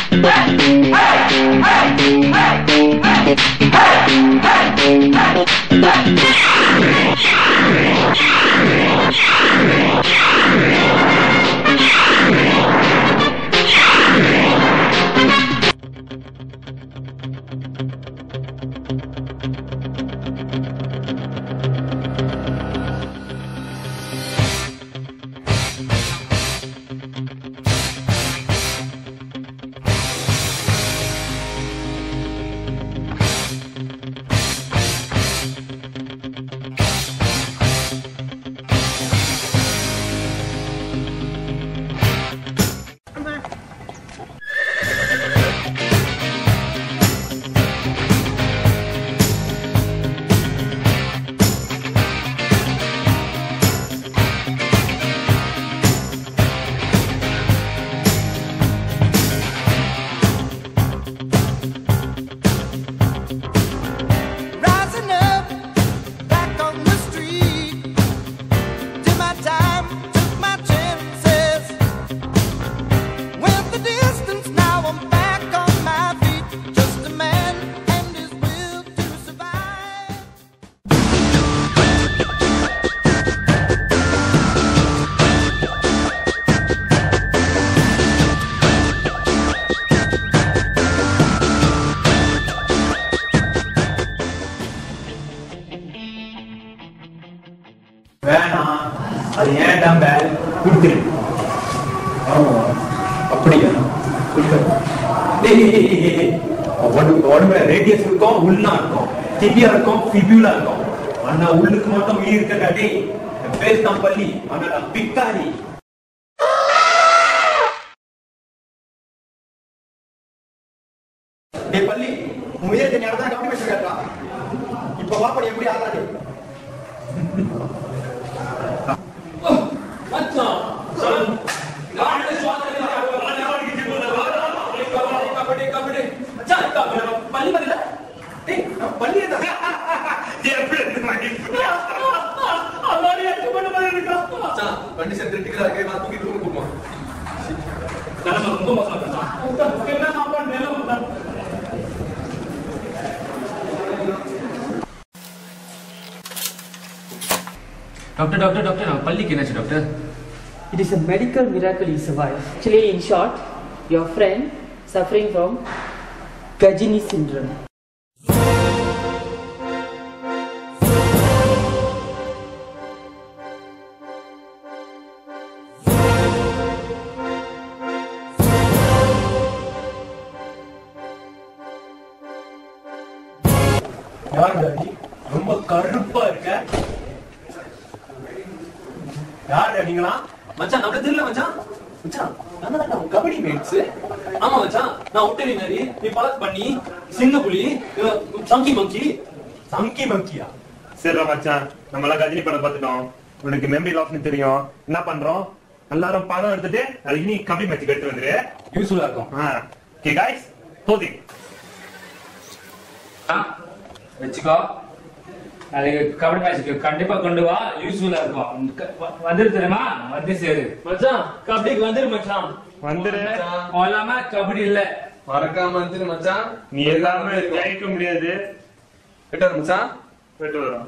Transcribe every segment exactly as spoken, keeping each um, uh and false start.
அது ஏன் நம்ம கொடுத்துரு அப்படியா உடம்புல ரேடியஸ் இருக்கும் உள்னா இருக்கும் திபியா இருக்கும் ஃபிபியூலா இருக்கும் ஆனா உள்ளுக்கு மட்டும் உயிர் இருக்க காட்டி பேர் தான் பள்ளி ஆனா நான் பிக்காரி டே பள்ளி முயற்சி நேரம் தான் கம்பெனி வச்சு கேட்டா இப்ப வாப்படி எப்படி ஆகாது अच्छा चल गाड़ी स्वाद ले कबड्डी कबड्डी अच्छा पल्ली बदला ए पल्ली है ये अपने माइक हमारी अच्छी बन बनेगा अच्छा कंडीशन क्रिटिकल आगे बात की तुम घुमा चलो तुमको मसला करना उसका कितना नाम पर ले लो मतलब Doctor, doctor, doctor, Palli kena sih doctor. It is a medical miracle he survived. Actually, in short, your friend suffering from Gajini syndrome. यार गाड़ी ரொம்ப கருப்பா இருக்க யார் நீங்களா மச்சான் நம்மள தெரியல மச்சான் மச்சான் நான் தான் கபடி மேட்ஸ் ஆமா மச்சான் நான் ஒட்டேரி மாதிரி நீ பலக் பண்ணி சிங்கப்புலி சங்கி மங்கி சங்கி மங்கியா சரிடா மச்சான் நம்ம எல்லாம் கஜினி படம் பார்த்துட்டோம் உனக்கு மெமரி லாஸ்னு தெரியும் என்ன பண்றோம் எல்லாரும் படம் எடுத்துட்டு அதுக்கு நீ கபடி மேட்ச் எடுத்து வந்துரு யூஸ்ஃபுல்லா இருக்கும் ஓகே गाइस போதி வெச்சுக்கோ நாளைக்கு கபடி மேட்ச்க்கு கண்டிப்பா கொண்டு வா யூஸ்ஃபுல்லா இருக்கும் வந்துரு தெரியுமா வந்து சேரு மச்சான் கபடிக்கு வந்துரு மச்சான் வந்துரு ஓலாமா கபடி இல்ல மறக்காம வந்துரு மச்சான் நீ எல்லாமே ஜெயிக்க முடியாது விட்டு மச்சான் விட்டு வரோம்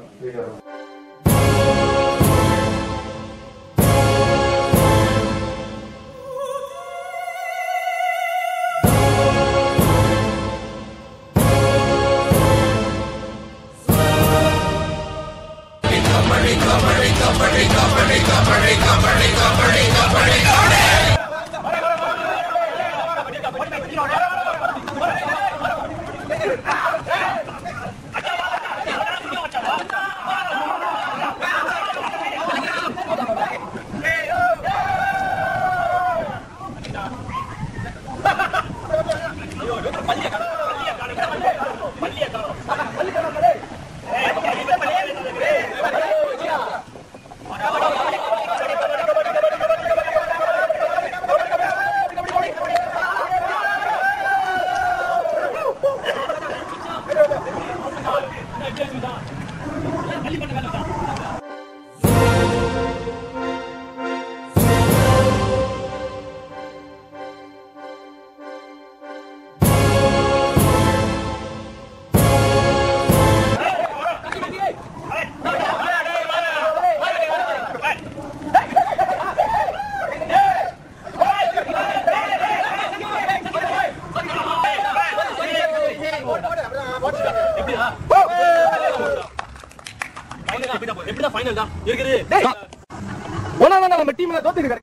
தான் இருக்குது. ஒன்னா தான் நம்ம டீம்ல தோத்துக்கு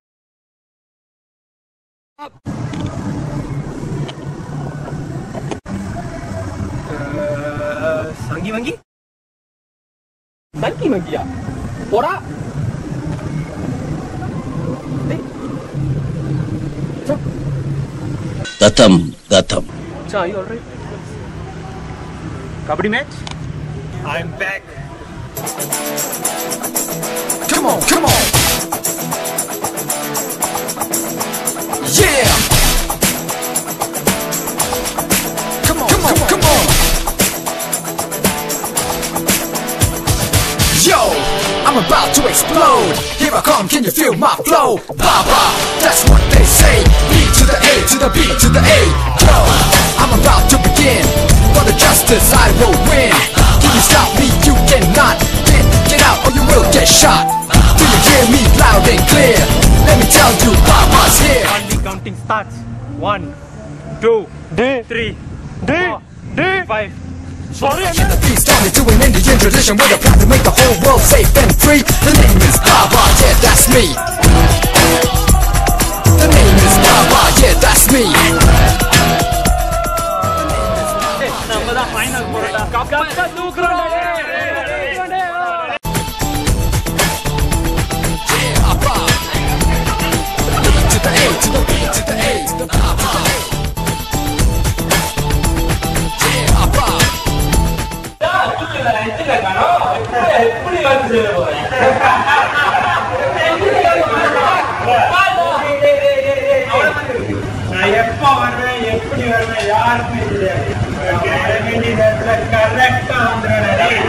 சங்கி வங்கி சங்கி வங்கியா போடா. Gatam, Gatam. So, are you alright? Kabaddi match? I'm back. Come on, come on. Yeah. Come on, come on, come on. Yo, I'm about to explode. Here I come, can you feel my flow? Baba, that's what they say. B to the A, to the B, to the A. Yo, I'm about to begin. For the justice I will win. Can you stop me? You cannot. Get, get out or you will get shot. Do you hear me loud and clear? Let me tell you, Baba's here. Only counting starts. One, two, three, four, five. Sorry, I'm the beast started to an Indian tradition with a plan to make the whole world safe and free. The name is Baba, yeah, that's me. The name is Baba, yeah, that's me. நம்ம தான் final போறடா. கப்பா தூக்குறோம். Yeah, Baba. To the A, to the B, to the A, to the Baba. Yeah, Baba. எப்படி வந்து நான் எப்ப வருவேன் எப்படி வருவேன் யாருக்குமே தெரியாது. வர வேண்டிய நேரத்துல கரெக்டா வந்துடுறேன்.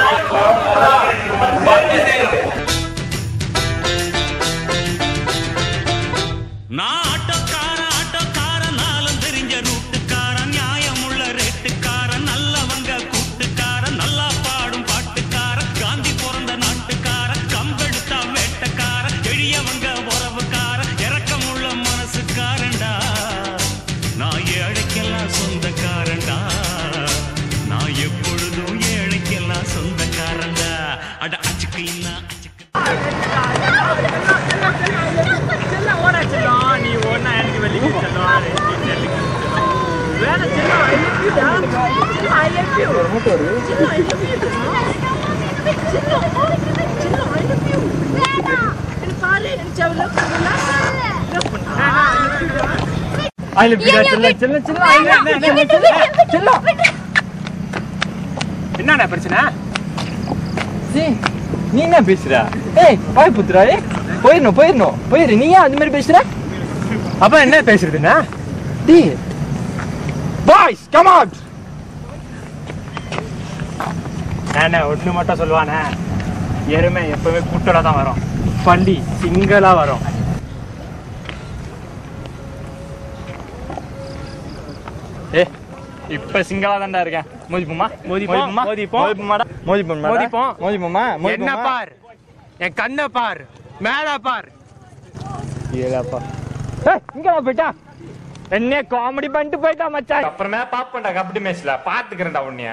நான் ஆட்டோக்கார ஆட்டோக்கார நாளும் தெரிஞ்ச ரூட்டுக்காரன் நியாயம் உள்ள ரேட்டுக்காரன் நல்லவங்க கூட்டுக்காரன் நல்லா பாடும் பாட்டுக்காரன் காந்தி பிறந்த நாட்டுக்காரன் கம்பெடுத்தா வேட்டக்காரன் எளியவங்க உறவுக்காரன் இறக்கமுள்ள மனசுக்காரன்டா நான் ஏழைக்கெல்லாம் சொந்தக்காரன்டா நான் எப்பொழுதும் ஏழைக்கெல்லாம் சொந்தக்காரன்டா அட அச்சுக்கு என்ன நீ ஒன்னா எனக்கு வெளியே செல்லும் வேற என்ன பிரச்சனை? நீ என்ன பேசுற? ஏய் பாய் புத்ரா, ஏய் போயிடணும் போயிடணும் போயிரு. நீ ஏன் அது மாதிரி பேசுற? அப்ப என்ன பேசுறதுன்னா டி பாய்ஸ் கம் அவுட். நானே ஒண்ணு மட்டும் சொல்லுவானே, எருமை எப்பவுமே கூட்டோட தான் வரும், பள்ளி சிங்களா வரும். ஏ இப்ப சிங்களா தான்டா இருக்கேன். மோதிப்போமா மோதிப்போம் மோதிப்போம் மோதிப்போம் மோதிப்போம் மோதிப்போமா என்ன பார், என் கண்ணை பார், மேல பார். ஏலாப்பா இங்க போயிட்டா என்ன காமெடி பண்ணிட்டு போயிட்டா மச்சான். அப்புறமே பாப்பேன்டா கபடி மேட்ச்ல பாத்துக்கிறேன்டா உன்னைய.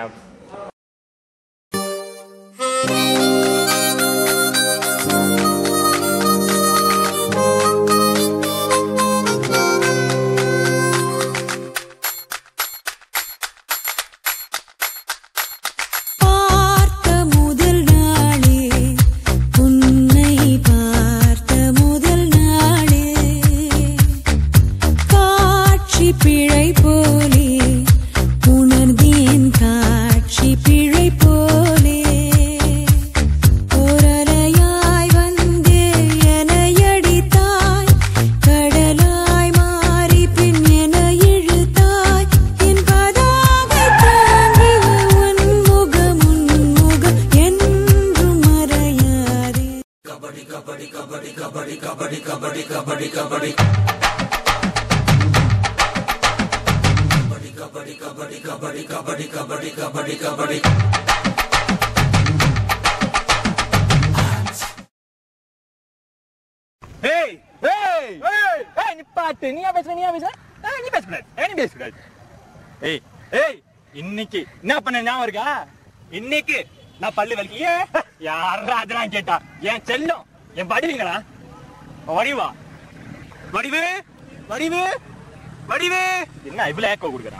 இன்னைக்கு என்ன பண்ண ஞாபகம் இருக்கா? இன்னைக்கு நான் பல்லு வலிக்கலையே. யாரா அதெல்லாம் கேட்டா? என் செல்லம், என் வடிவீங்களா? வடிவா வடிவு வடிவு வடிவு என்ன இவ்வளவு ஏக்கோ கொடுக்குறான்?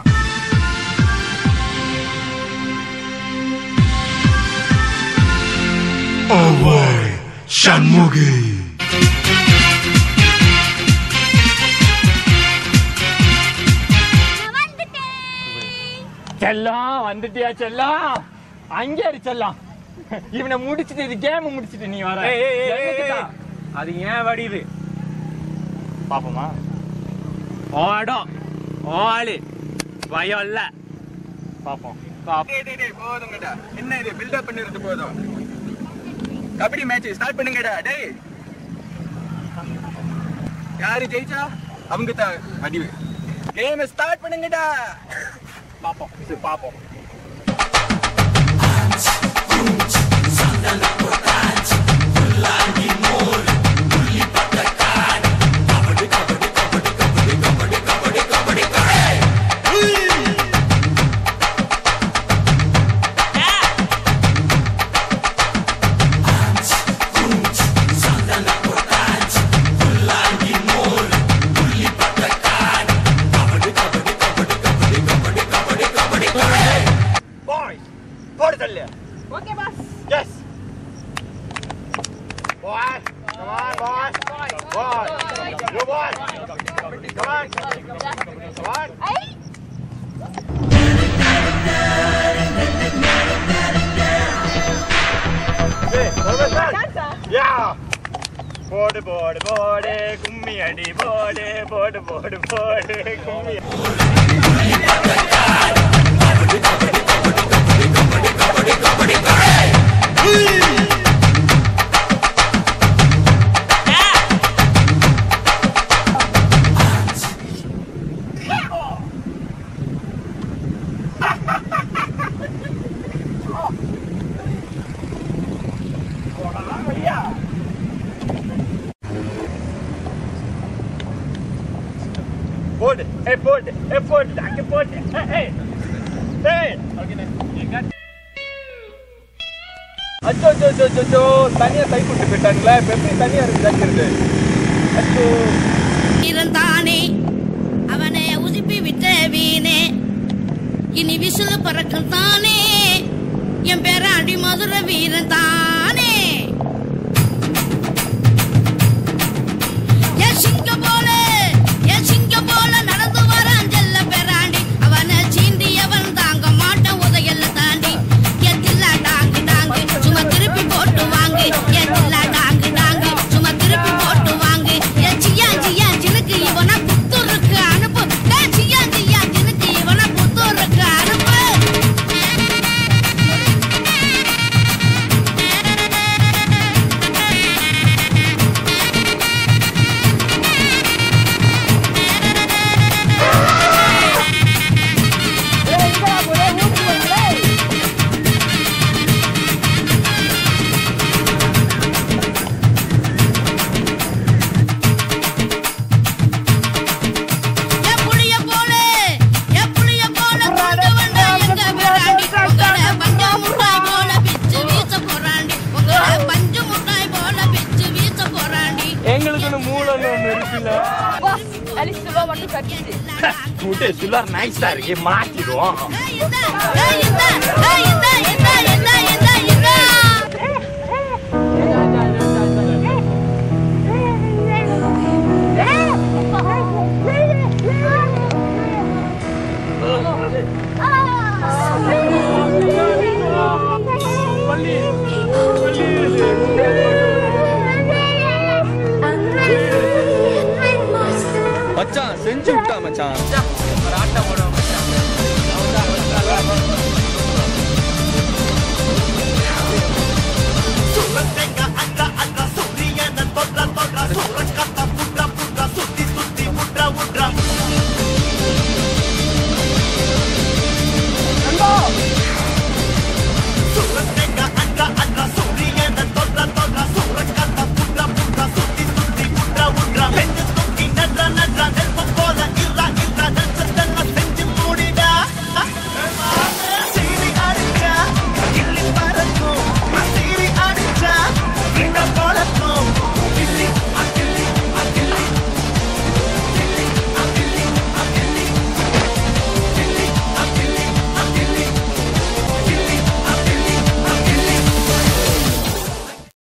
சண்முகி செல்லம் வந்துட்டியா செல்லம்? அங்கே இரு செல்லம். இவனை முடிச்சுட்டு இது கேம் முடிச்சுட்டு நீ வர. அது ஏன் வடிவு பாப்போமா? ஓடம் ஓடு பயம் இல்ல. பாப்போம். போதுங்கடா, என்ன இது பில்டப் பண்ணிருந்து போதும். கபடி மேட்ச் ஸ்டார்ட் பண்ணுங்கடா. டேய், யாரு ஜெயிச்சா அவங்க தான் வடிவு. கேம் ஸ்டார்ட் பண்ணுங்கடா. பாப்போம் பாப்போம். Okay, boss. Yes. Boy, come on, boy. Boy, boy. Go, boy. Come on. Come on. Hey. Hey, over there. Yeah. Board, board, board, kummi adi, board, board, board, board, kummi. Board, hey, board, hey, board, I can board, hey, hey, hey. அச்சோ அச்சோ அச்சோ அச்சோ தனியா கை good போயிட்டாங்களே. எப்படி தனியா இருக்கு? அச்சோ இருந்தானே அவனை உசுப்பி விட்ட வீணே, இனி விசில பறக்கும் தானே, என் பேராண்டி மதுரை வீரன் தானே. என் சிங்க போல என் சிங்க போல நடந்து வரான் செல்ல பேராண்டி, அவனை சீண்டி அவன் தாங்க மாட்டான் உதையல்ல தாண்டி. என் தில்லா டாங்கு டாங்கு சும்மா திருப்பி போட்டு வாங்கு, என் தில்லா டாங்கு டாங்கு சும்மா திருப்பி போட்டு வாங்கு. என் சியா சியா ஜினுக்கு இவனை புத்தூருக்கு அனுப்பு, சியா சியா ஜினுக்கு இவனை புத்தூருக்கு அனுப்பு. எங்களுக்குன்னு மூளைன்னு ஒண்ணு இருக்குல்ல. கூட்டே சுல்லார் நைஸா இருக்கு, மாத்திடுவோம். மச்சான் செஞ்சு விட்டா மச்சான். Surrender, anda, anda, sonríe, no toca, toca, surrender.